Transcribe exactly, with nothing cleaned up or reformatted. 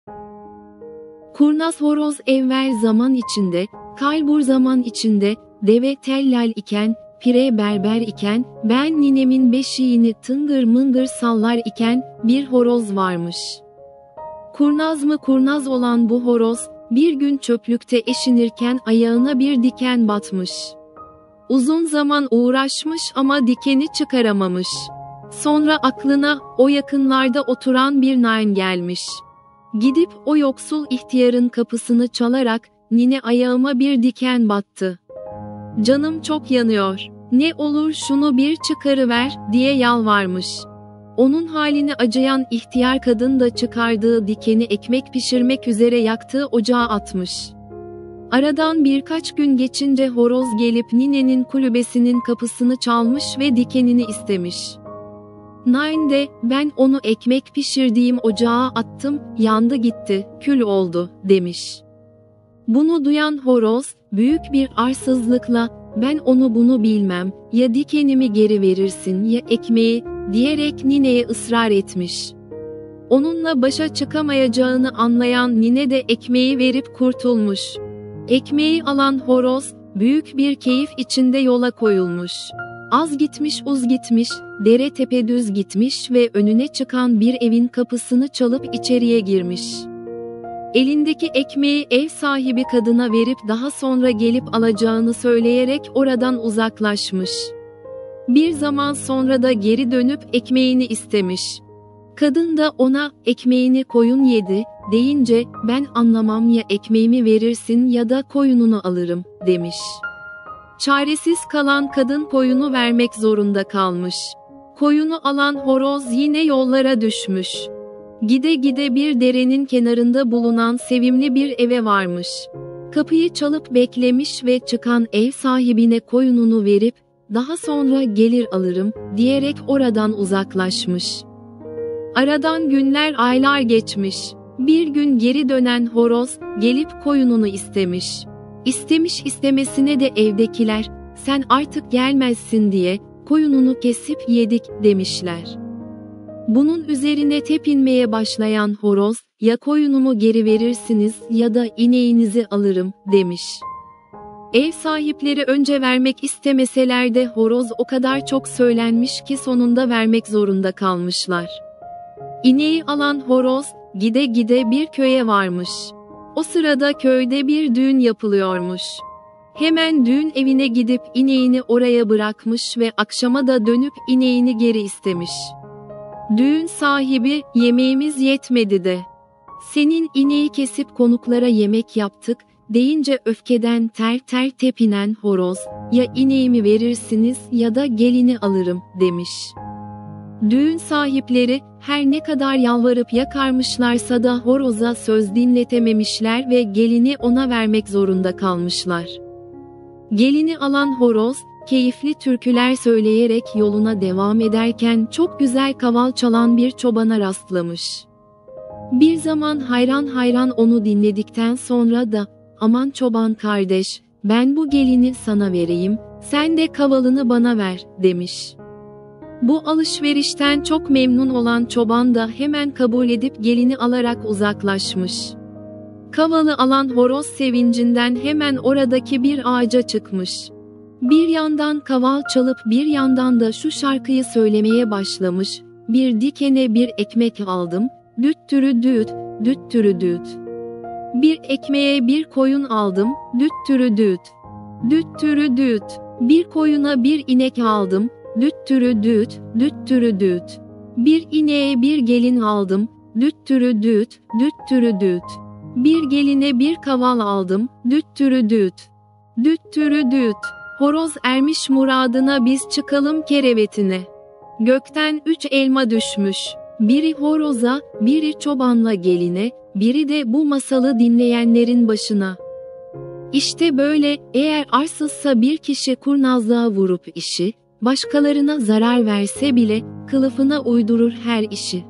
Kurnaz horoz evvel zaman içinde, kalbur zaman içinde, deve tellal iken, pire berber iken, ben ninemin beşiğini tıngır mıngır sallar iken, bir horoz varmış. Kurnaz mı kurnaz olan bu horoz, bir gün çöplükte eşinirken ayağına bir diken batmış. Uzun zaman uğraşmış ama dikeni çıkaramamış. Sonra aklına o yakınlarda oturan bir nain gelmiş. Gidip o yoksul ihtiyarın kapısını çalarak, "Nine, ayağıma bir diken battı. Canım çok yanıyor. Ne olur şunu bir çıkarıver," diye yalvarmış. Onun haline acıyan ihtiyar kadın da çıkardığı dikeni ekmek pişirmek üzere yaktığı ocağa atmış. Aradan birkaç gün geçince horoz gelip ninenin kulübesinin kapısını çalmış ve dikenini istemiş. Nain de, "Ben onu ekmek pişirdiğim ocağa attım, yandı gitti, kül oldu," demiş. Bunu duyan horoz, büyük bir arsızlıkla, "Ben onu bunu bilmem, ya dikenimi geri verirsin ya ekmeği," diyerek nineye ısrar etmiş. Onunla başa çıkamayacağını anlayan nine de ekmeği verip kurtulmuş. Ekmeği alan horoz, büyük bir keyif içinde yola koyulmuş. Az gitmiş uz gitmiş, dere tepe düz gitmiş ve önüne çıkan bir evin kapısını çalıp içeriye girmiş. Elindeki ekmeği ev sahibi kadına verip daha sonra gelip alacağını söyleyerek oradan uzaklaşmış. Bir zaman sonra da geri dönüp ekmeğini istemiş. Kadın da ona, "Ekmeğini koyun yedi," deyince, "Ben anlamam, ya ekmeğimi verirsin ya da koyununu alırım," demiş. Çaresiz kalan kadın koyunu vermek zorunda kalmış. Koyunu alan horoz yine yollara düşmüş. Gide gide bir derenin kenarında bulunan sevimli bir eve varmış. Kapıyı çalıp beklemiş ve çıkan ev sahibine koyununu verip, "Daha sonra gelir alırım," diyerek oradan uzaklaşmış. Aradan günler aylar geçmiş. Bir gün geri dönen horoz, gelip koyununu istemiş. İstemiş istemesine de evdekiler, "Sen artık gelmezsin diye, koyununu kesip yedik," demişler. Bunun üzerine tepinmeye başlayan horoz, "Ya koyunumu geri verirsiniz ya da ineğinizi alırım," demiş. Ev sahipleri önce vermek istemeseler de horoz o kadar çok söylenmiş ki sonunda vermek zorunda kalmışlar. İneği alan horoz, gide gide bir köye varmış. O sırada köyde bir düğün yapılıyormuş. Hemen düğün evine gidip ineğini oraya bırakmış ve akşama da dönüp ineğini geri istemiş. Düğün sahibi, "Yemeğimiz yetmedi de senin ineği kesip konuklara yemek yaptık," deyince öfkeden ter ter tepinen horoz, "Ya ineğimi verirsiniz ya da gelini alırım," demiş. Düğün sahipleri, her ne kadar yalvarıp yakarmışlarsa da horoza söz dinletememişler ve gelini ona vermek zorunda kalmışlar. Gelini alan horoz, keyifli türküler söyleyerek yoluna devam ederken çok güzel kaval çalan bir çobana rastlamış. Bir zaman hayran hayran onu dinledikten sonra da, "Aman çoban kardeş, ben bu gelini sana vereyim, sen de kavalını bana ver," demiş. Bu alışverişten çok memnun olan çoban da hemen kabul edip gelini alarak uzaklaşmış. Kavalı alan horoz sevincinden hemen oradaki bir ağaca çıkmış. Bir yandan kaval çalıp bir yandan da şu şarkıyı söylemeye başlamış: "Bir dikene bir ekmek aldım, düttürü düt, düttürü düt. Bir ekmeğe bir koyun aldım, düttürü düt, düttürü düt. Bir koyuna bir inek aldım, düttürü düt, düttürü düt. Bir ineğe bir gelin aldım, düttürü düt, düttürü düt. Bir geline bir kaval aldım, düttürü düt, düttürü düt. Horoz ermiş muradına, biz çıkalım kerevetine. Gökten üç elma düşmüş. Biri horoza, biri çobanla geline, biri de bu masalı dinleyenlerin başına." İşte böyle, eğer arsızsa bir kişi kurnazlığa vurup işi, başkalarına zarar verse bile, kılıfına uydurur her işi.